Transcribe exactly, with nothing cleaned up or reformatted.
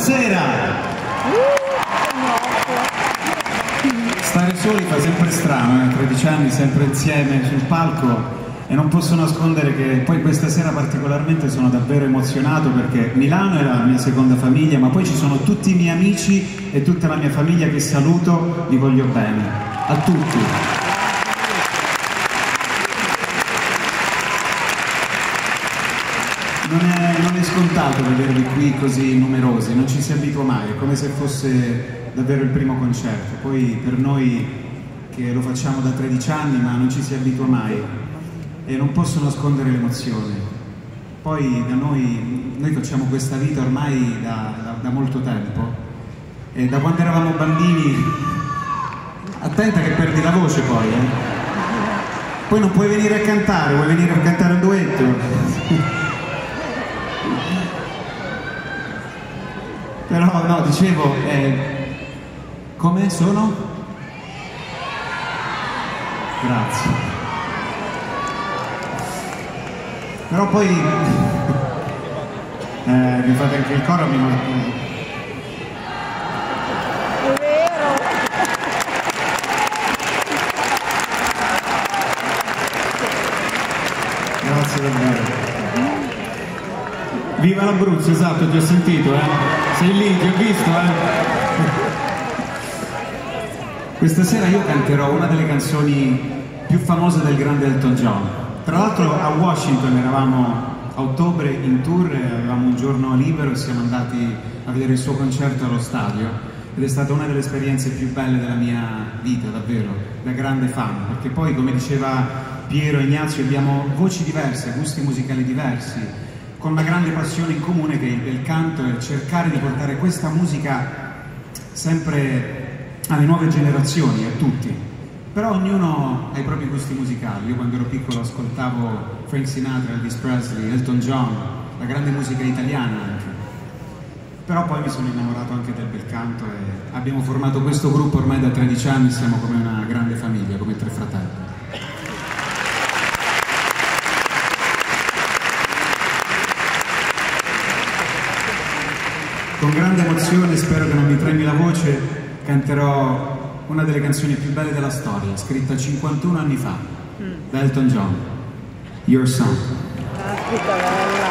buonasera! Stare soli fa sempre strano, eh? tredici anni sempre insieme sul palco, e non posso nascondere che poi questa sera particolarmente sono davvero emozionato, perché Milano è la mia seconda famiglia, ma poi ci sono tutti i miei amici e tutta la mia famiglia che saluto, li voglio bene, a tutti. Non è, non è scontato vedervi qui così numerosi, non ci si abitua mai, è come se fosse davvero il primo concerto. Poi per noi che lo facciamo da tredici anni, ma non ci si abitua mai, e non posso nascondere l'emozione. Poi da noi, noi facciamo questa vita ormai da, da, da molto tempo, e da quando eravamo bambini, attenta che perdi la voce poi, eh? Poi non puoi venire a cantare, vuoi venire a cantare un duetto? Però no, dicevo, eh, come sono? Grazie. Però poi eh, vi fate anche il coro, mi manca. È vero. Grazie davvero. Viva l'Abruzzo, esatto, ti ho sentito, eh? Sei lì, ti ho visto, eh? Questa sera io canterò una delle canzoni più famose del grande Elton John. Tra l'altro a Washington eravamo a ottobre in tour, avevamo un giorno libero e siamo andati a vedere il suo concerto allo stadio, ed è stata una delle esperienze più belle della mia vita, davvero, da grande fan, perché poi, come diceva Piero e Ignazio, abbiamo voci diverse, gusti musicali diversi, con una grande passione in comune che è il canto, e cercare di portare questa musica sempre alle nuove generazioni, a tutti. Però ognuno ha i propri gusti musicali. Io quando ero piccolo ascoltavo Frank Sinatra, Elvis Presley, Elton John, la grande musica italiana anche. Però poi mi sono innamorato anche del bel canto, e abbiamo formato questo gruppo ormai da tredici anni, siamo come una grande famiglia, come tre fratelli. Con grande emozione, spero che non mi tremi la voce, canterò una delle canzoni più belle della storia, scritta cinquantuno anni fa, da Elton John, Your Song. Caspita, bella.